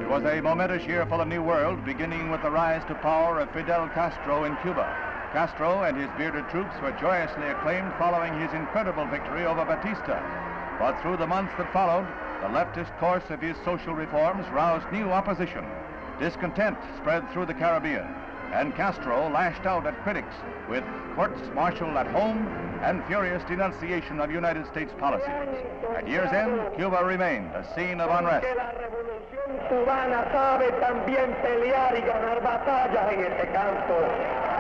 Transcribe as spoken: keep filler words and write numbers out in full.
It was a momentous year for the New World, beginning with the rise to power of Fidel Castro in Cuba. Castro and his bearded troops were joyously acclaimed following his incredible victory over Batista. But through the months that followed, the leftist course of his social reforms roused new opposition. Discontent spread through the Caribbean, and Castro lashed out at critics with courts-martial at home and furious denunciation of United States policies. At year's end, Cuba remained a scene of unrest. Cubana sabe también pelear y ganar batallas en este campo.